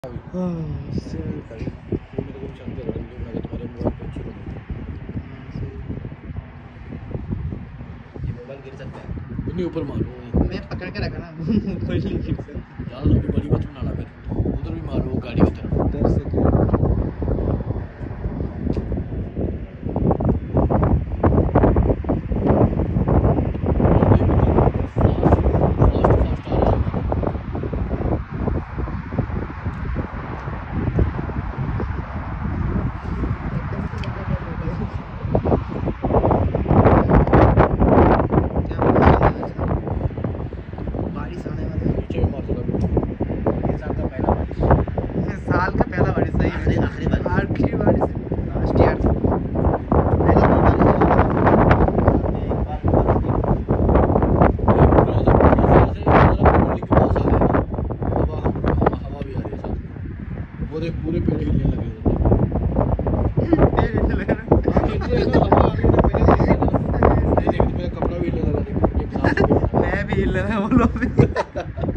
ऊपर मारो, मैं पकड़ के रखा ना ऊपर ही गिर सकता। ज्यादा लंबी बड़ी मत बनाना, फिर उधर भी मारो गाड़ी की तरफ। उधर से साल का पहला बारिश सही है, आखिरी बारिश लास्ट ईयर। पूरे पेड़ हिलने लगे मेरा कपड़ा भी हिलने लगा, मैं भी हिल रहा है वो लोग भी।